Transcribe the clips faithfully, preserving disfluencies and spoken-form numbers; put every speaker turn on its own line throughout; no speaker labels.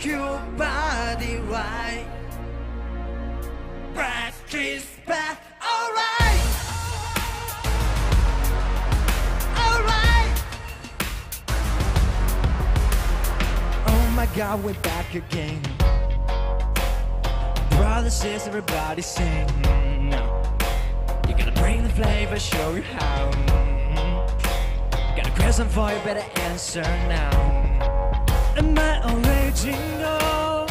rock your body right. Back is back, alright. Alright. Oh my God, we're back again. Brothers, sisters, everybody sing. You gotta bring the flavor, show you how. Got a question for you, better answer now. Am I original?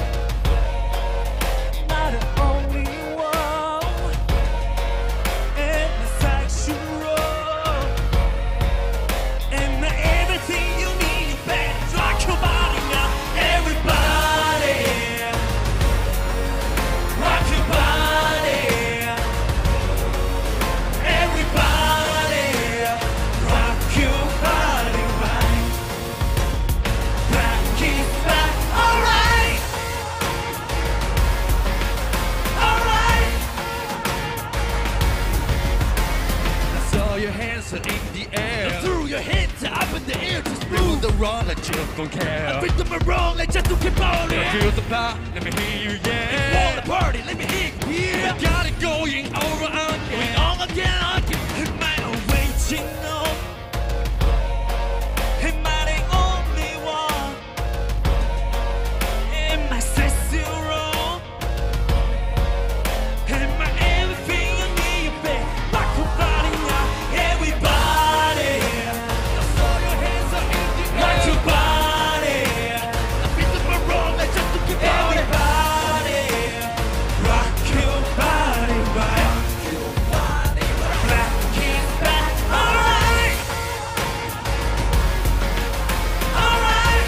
Not the only one. Am I sexual? Am I everything you need? Better rock your body now, everybody. Rock your body, everybody. Rock your body right. Back is back, alright. Alright. So your hands are in the air.
Now throw your hands up in the air, just
Move
move.
the wrong, I just don't care.
I rhythm and wrong, like just to keep on it.
Feel the power, let me hear you, yeah.
Wanna party, let me hear you, yeah.
We got it going over and
Going on again, again.
Am I original? Am I the only one? Am I sexual? Am I everything you need, babe? Rock your body now, everybody. Now throw your hands up in the air. Rock your body.
I rhythm and wrong, like just to keep on it.
Everybody, rock your body right. Black is back, alright. Alright.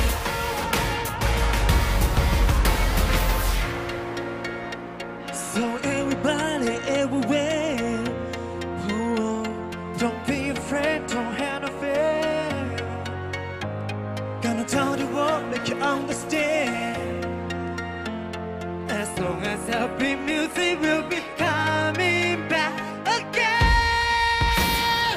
So everybody, everywhere, oh, don't be afraid, don't have no fear. Gonna tell you what, make you understand. As long as happy music will be coming back again.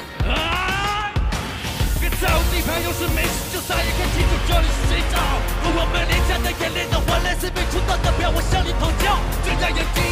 别在乎地盘有时没事就撒野，看清楚这里是谁找。和我们廉价的眼泪的换来，随便出道的票，我向你讨教。睁大眼睛。